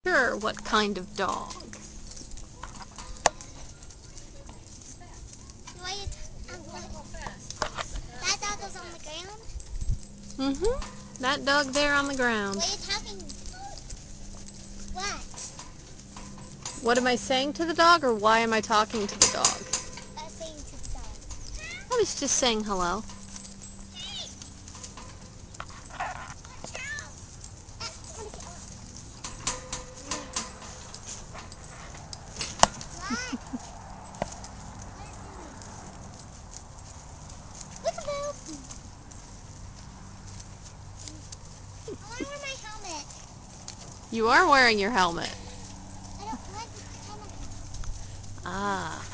Sure, what kind of dog? That dog is on the ground? Mm-hmm. That dog there on the ground. What are you talking? What? What am I saying to the dog, or why am I talking to the dog? Saying to the dog. I was just saying hello. Hey! Watch out! What? Look-a-boo! I want to wear my helmet. You are wearing your helmet. I don't like the helmet. Ah.